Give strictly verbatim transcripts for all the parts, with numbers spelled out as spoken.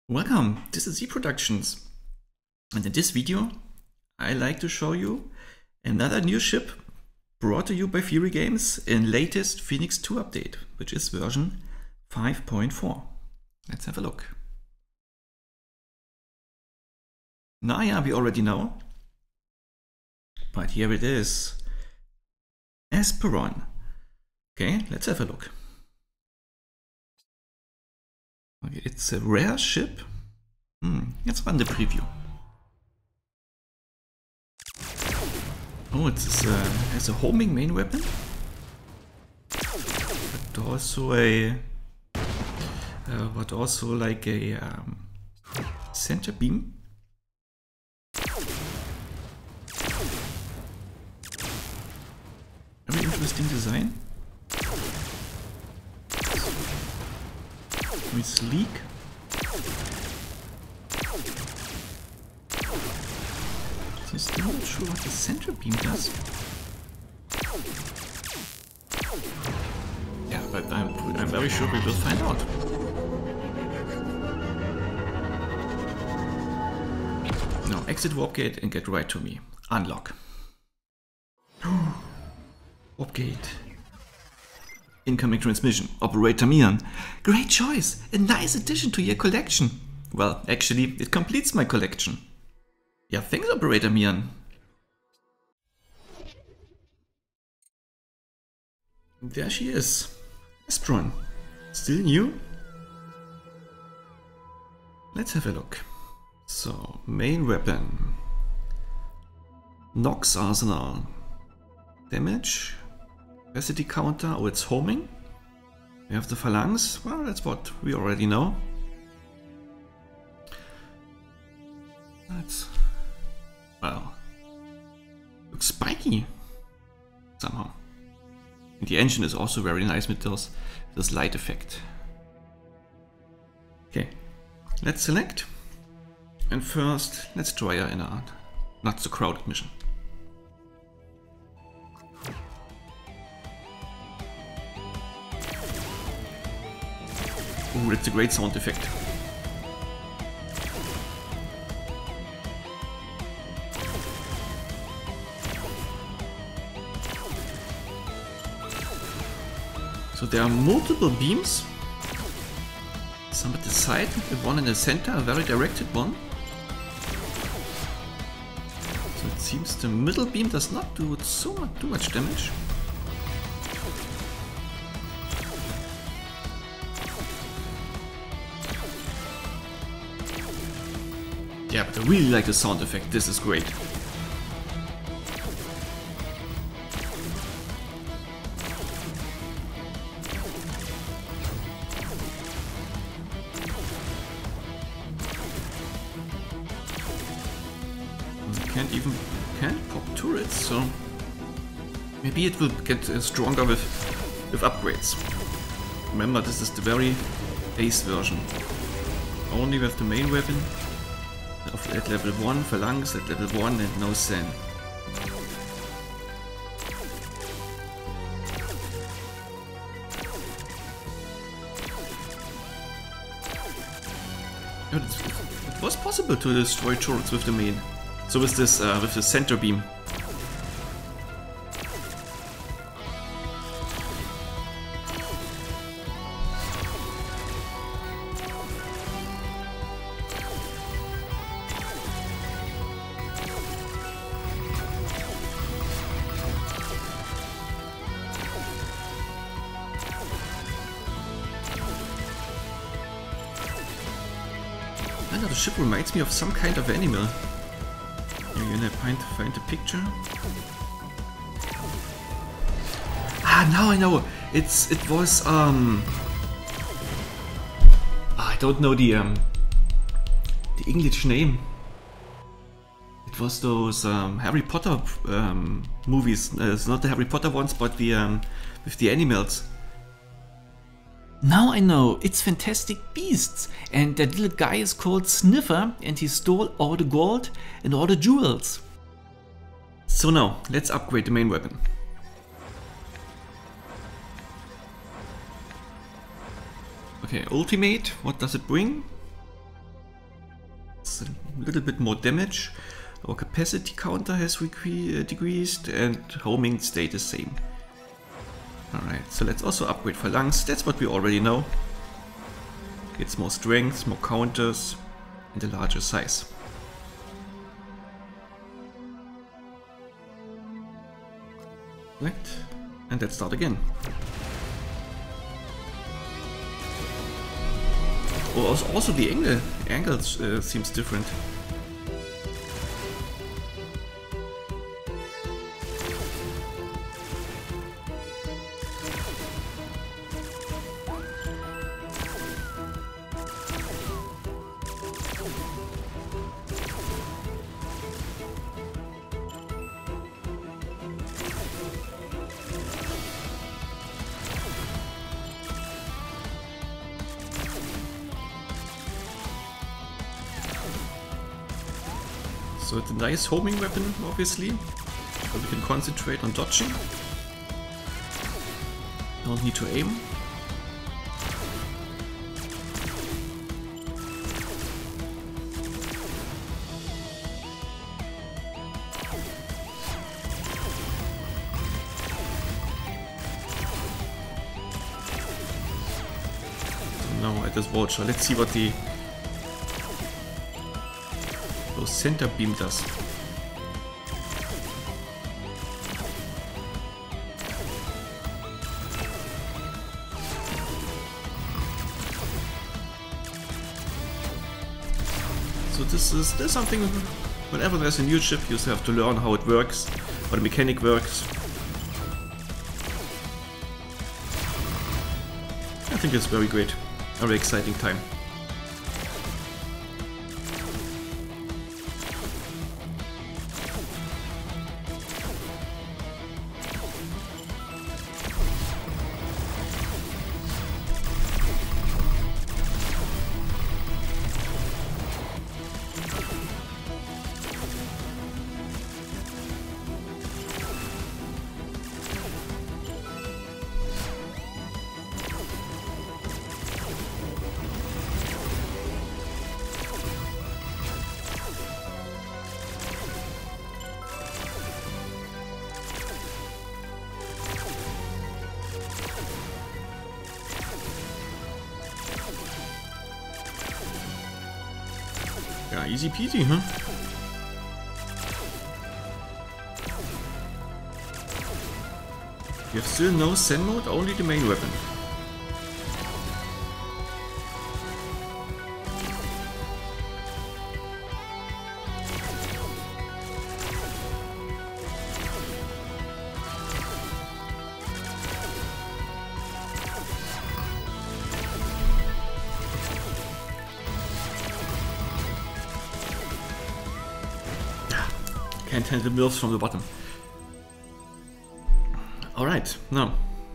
Welcome, this is Z Productions, and in this video I like to show you another new ship brought to you by Fury Games in latest Phoenix two update, which is version five point four. Let's have a look. Naya we already know, but here it is, Esperon. Okay, let's have a look. Okay, it's a rare ship. Hmm, let's run the preview. Oh, it's uh, has a homing main weapon, but also a, uh, but also like a um, center beam. Very interesting design. Very sleek. I'm still not sure what the center beam does. Yeah, but I'm, I'm very sure we will find out. Now exit warp gate and get right to me. Unlock. Warp gate. Incoming transmission. Operator Mian. Great choice! A nice addition to your collection. Well, actually, it completes my collection. Yeah, thanks, Operator Mian. There she is. Esperon. Still new? Let's have a look. So, main weapon. Nox Arsenal. Damage. Capacity counter. Oh, it's homing. We have the phalanx. Well, that's what we already know. That's... well... looks spiky. Somehow. And the engine is also very nice with those, this light effect. Okay. Let's select. And first, let's try her in a not so crowded mission. Ooh, that's a great sound effect. So there are multiple beams. Some at the side, the one in the center, a very directed one. So it seems the middle beam does not do so much, too much damage. Yeah, but I really like the sound effect, this is great. I can't even, can't pop turrets, so maybe it will get uh, stronger with, with upgrades. Remember, this is the very base version. Only with the main weapon. At level one, Phalanx at level one and no Sen. It was possible to destroy turrets with the main. So with this, uh, with the center beam. I know, the ship reminds me of some kind of animal. You're gonna find, find a picture. Ah, now I know. It's it was um. I don't know the um. the English name. It was those um, Harry Potter um, movies. Uh, it's not the Harry Potter ones, but the um, with the animals. Now I know, it's Fantastic Beasts, and that little guy is called Sniffer, and he stole all the gold and all the jewels. So now, let's upgrade the main weapon. Okay, ultimate, what does it bring? It's a little bit more damage. Our capacity counter has uh, decreased and homing stayed the same. Alright, so let's also upgrade Phalanx. That's what we already know. It's more strength, more counters, and a larger size. Select, and let's start again. Oh, also, also the angle, angle uh, seems different. So it's a nice homing weapon, obviously, but we can concentrate on dodging. Don't need to aim. So now at this vulture, let's see what the center beam does. So this is there's something, whenever there's a new chip you have to learn how it works, how the mechanic works. I think it's very great, very exciting time. Yeah, easy peasy, huh? You have still no Zen mode, only the main weapon. Can't handle mills from the bottom. Alright, now.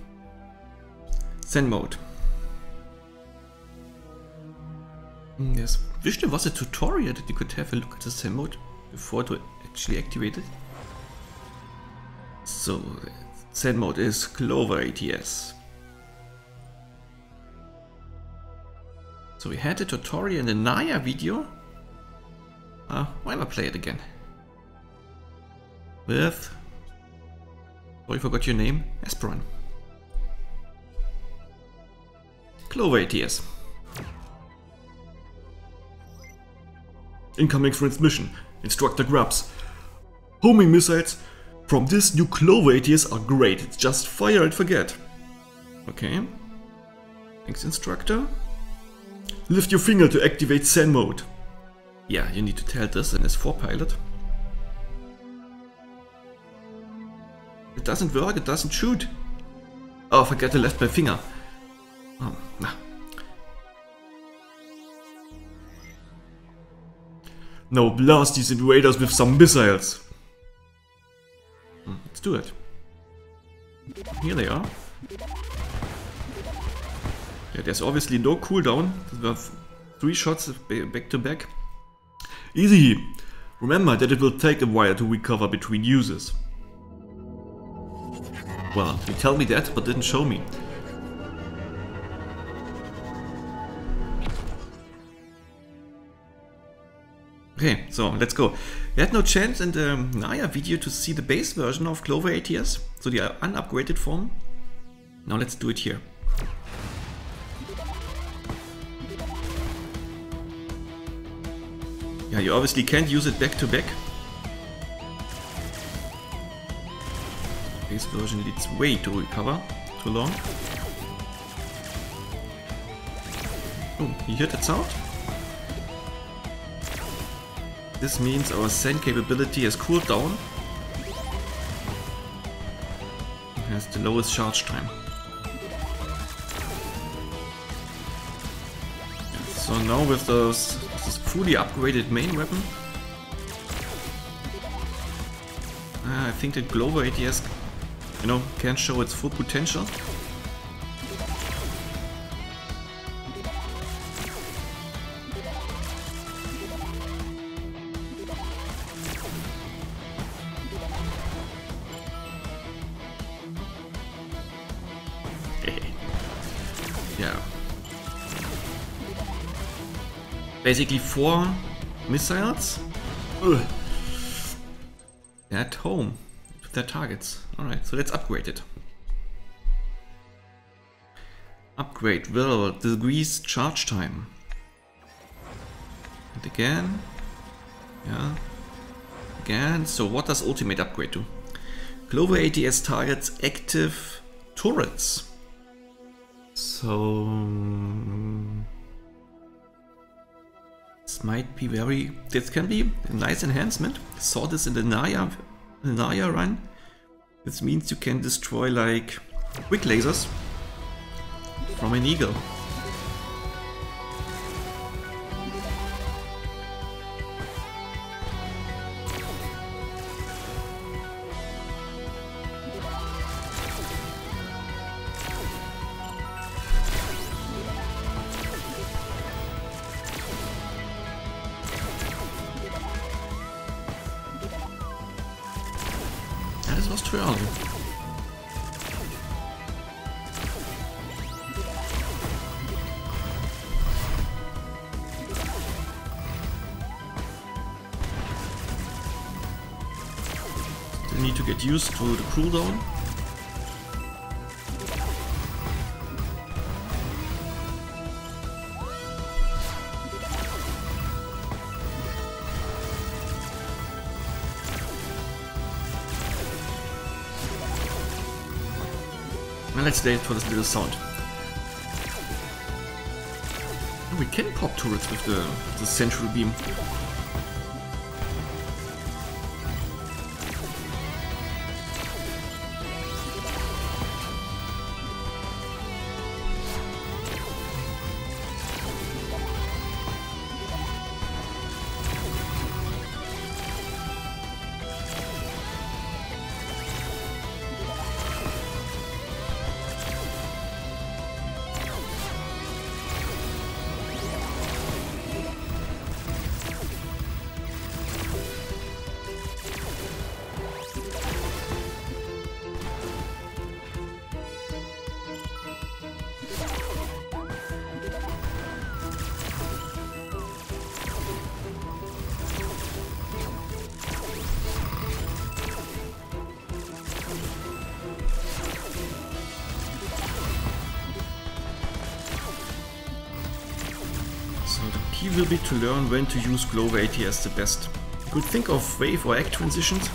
Zen mode. Yes. Wish there was a tutorial that you could have a look at the Zen mode before to actually activate it. So, Zen mode is Clover A T S. So we had a tutorial in the Naya video. Uh, why not play it again? With... Oh, I forgot your name. Esperon. Clover A T S. Incoming transmission. Instructor Grubs. Homing missiles from this new Clover A T S are great. It's just fire and forget. Okay. Thanks, instructor. Lift your finger to activate Zen mode. Yeah, you need to tell this in S four pilot. It doesn't work, it doesn't shoot. Oh, I forgot to left my finger. Oh, nah. Now blast these invaders with some missiles. Let's do it. Here they are. Yeah, there's obviously no cooldown. There were three shots back to back. Easy! Remember that it will take a while to recover between uses. Well, you tell me that, but didn't show me. Okay, so let's go. We had no chance in the Naya video to see the base version of Clover A T S, so the unupgraded form. Now let's do it here. Yeah, you obviously can't use it back to back. Base version needs way to recover, too long. Oh, you heard that sound? This means our send capability has cooled down. It has the lowest charge time. So now with those, this fully upgraded main weapon, uh, I think that Clover A T S, you know, can show its full potential. Yeah. Basically four missiles Ugh. at home to their targets. Alright, so let's upgrade it. Upgrade will decrease charge time. And again. Yeah. Again. So what does ultimate upgrade do? Clover A T S targets active turrets. So this might be very, this can be a nice enhancement. Saw this in the Naya, the Naya run. This means you can destroy like quick lasers from an eagle. This was too early. Still need to get used to the cooldown. Now let's wait for this little sound. Oh, we can pop turrets with the, the central beam. So the key will be to learn when to use Clover A T S the best. You could think of wave or act transitions.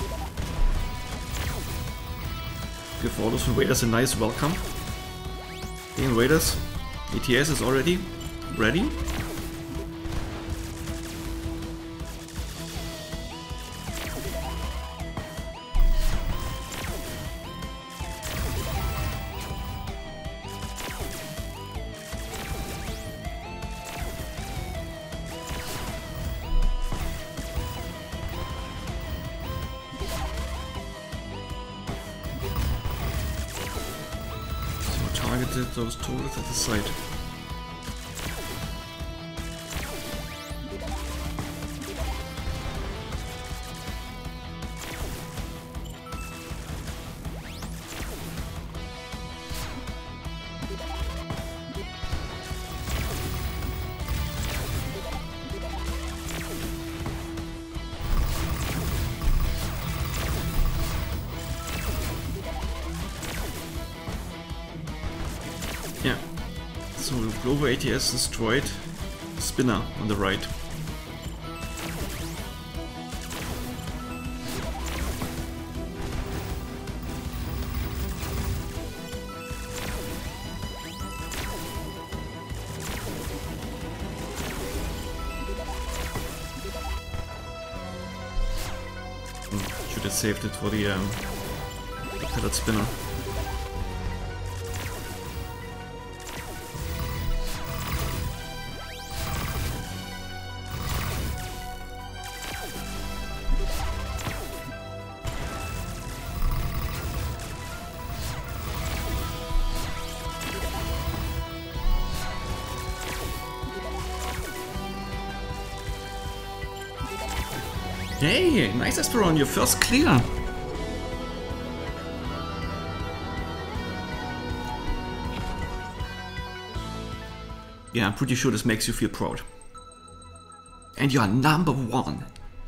Give all those invaders a nice welcome. Okay, invaders, A T S is already ready. Targeted those turrets at the site. Clover A T S destroyed Spinner on the right. Should have saved it for the, um, the pellet spinner. Hey, nice Esperon, your first clear. Yeah, I'm pretty sure this makes you feel proud. And you are number one.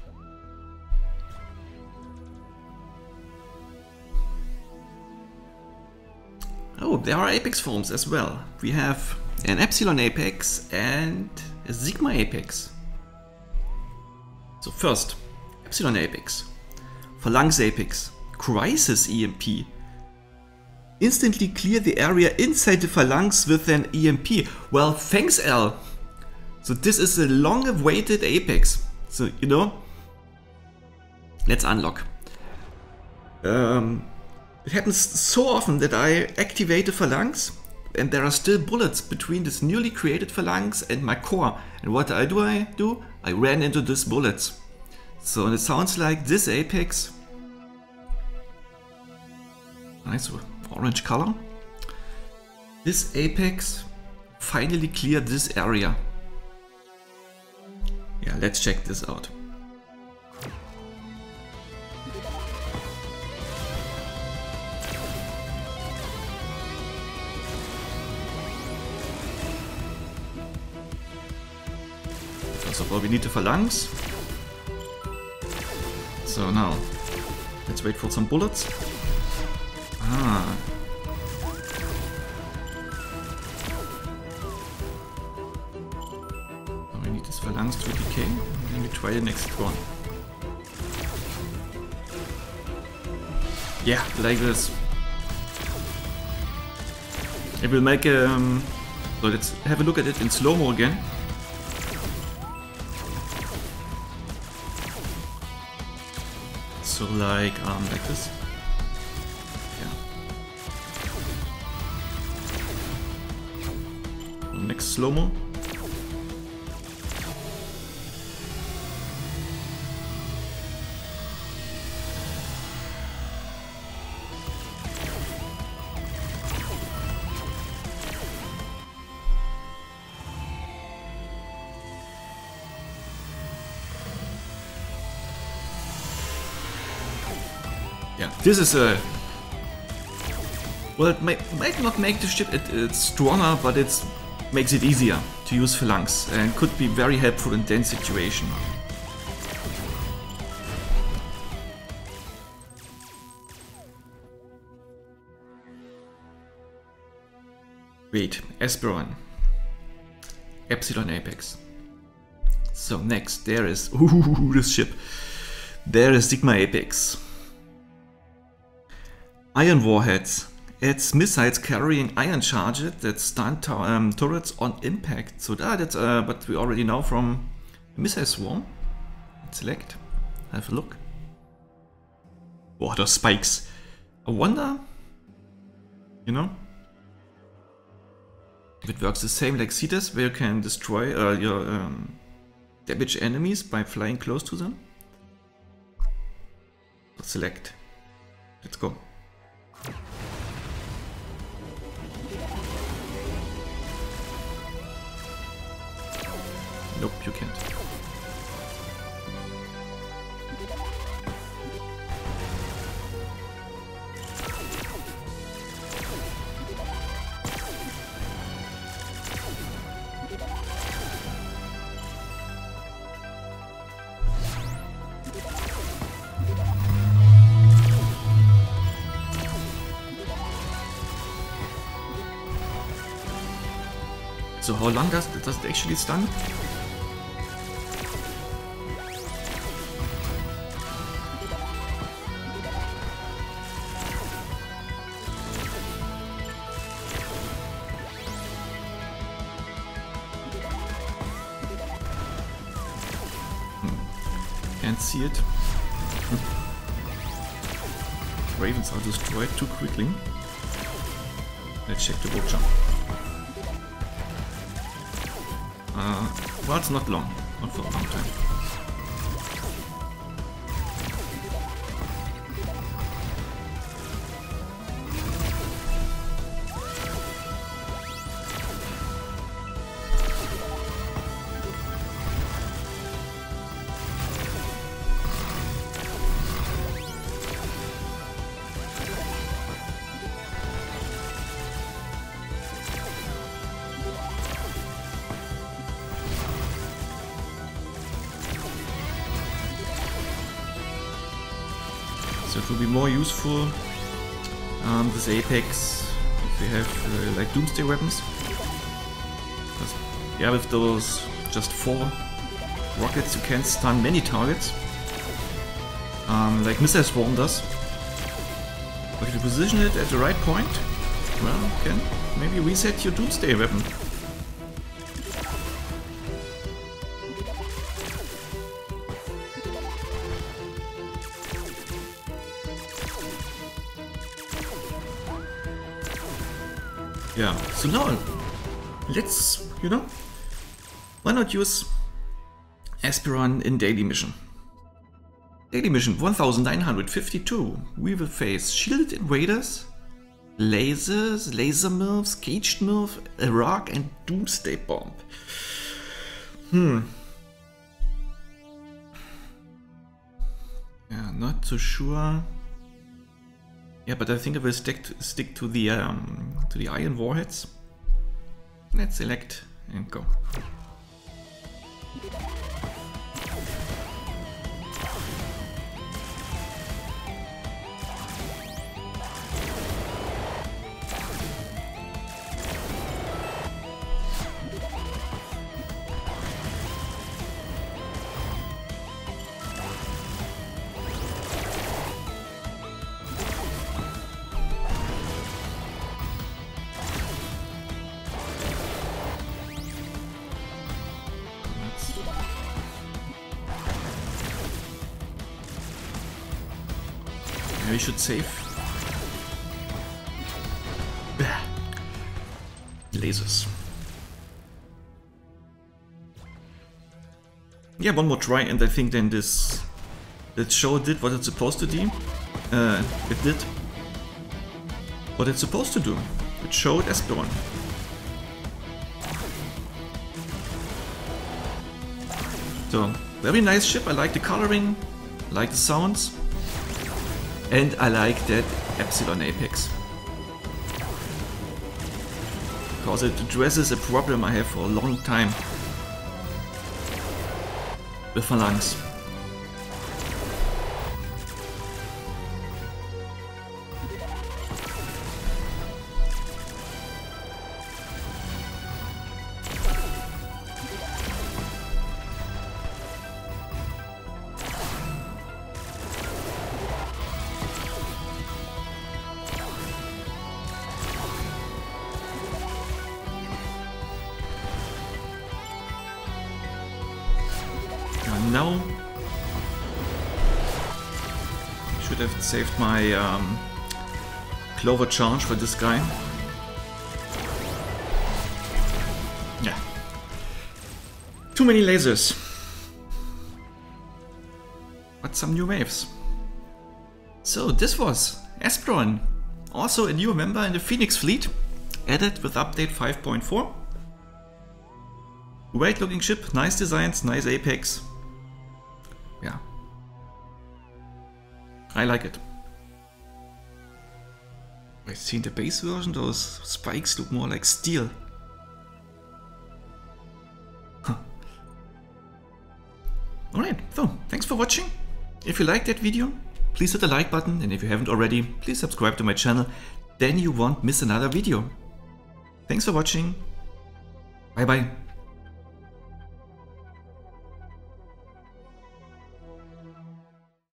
Oh, there are Apex forms as well. We have an Epsilon Apex and a Sigma Apex. So first, Epsilon Apex, Phalanx Apex, Crisis E M P. Instantly clear the area inside the Phalanx with an E M P. Well, thanks Al. So this is a long-awaited Apex. So, you know, let's unlock. Um, it happens so often that I activate the Phalanx and there are still bullets between this newly created Phalanx and my core. And what I do I do? I ran into these bullets. So it sounds like this Apex, nice orange color, this Apex finally cleared this area. Yeah, let's check this out. First of all, we need the Phalanx. So now, let's wait for some bullets. Ah. Now we need this Phalanx to decay. Then we try the next one. Yeah, like this. It will make a... Um, so let's have a look at it in slow-mo again. So like, um, like this. Yeah. Next slow-mo. Yeah, this is a... Well, it might, might not make the ship it, it's stronger, but it makes it easier to use Phalanx and could be very helpful in dense situation. Wait, Esperon. Epsilon Apex. So next, there is... Ooh, this ship. There is Sigma Apex. Iron warheads. It's missiles carrying ion charges that stun um, turrets on impact. So that, that's uh, what we already know from Missile Swarm. Select. Have a look. Water spikes. I wonder, you know, if it works the same like Cetus, where you can destroy uh, your um, damage enemies by flying close to them. Select. Let's go. Nope, you can't. So how long does, does it actually stun? Can't see it. Ravens are destroyed too quickly. Let's check the road jump. Uh, well, it's not long. Not for a long time. So it will be more useful, um, this Apex, if we have uh, like Doomsday weapons. Because, yeah, with those just four rockets you can stun many targets, um, like Missile Swarm does. But if you position it at the right point, well, you can maybe reset your Doomsday weapon. Yeah, so now, let's, you know, why not use Aspiron in daily mission? Daily mission one thousand nine hundred fifty-two. We will face shielded invaders, lasers, laser MIRFs, caged MIRF, a rock, and Doomsday Bomb. Hmm. Yeah, not so sure. Yeah, but I think I will stick to, stick to the um, to the iron warheads. Let's select and go. We should save. Lasers. Yeah, one more try, and I think then this that show did what it's supposed to do. Uh, it did what it's supposed to do. It showed Aspiron. So, very nice ship. I like the coloring, I like the sounds. And I like that Epsilon Apex. Because it addresses a problem I have for a long time with Phalanx. Now, should have saved my um, Clover charge for this guy. Yeah. Too many lasers. But some new waves. So this was Aspiron. Also a new member in the Phoenix fleet. Added with update five point four. Great looking ship, nice designs, nice Apex. Yeah, I like it. I see in the base version those spikes look more like steel. Huh. Alright, so thanks for watching. If you liked that video, please hit the like button, and if you haven't already, please subscribe to my channel, then you won't miss another video. Thanks for watching. Bye bye.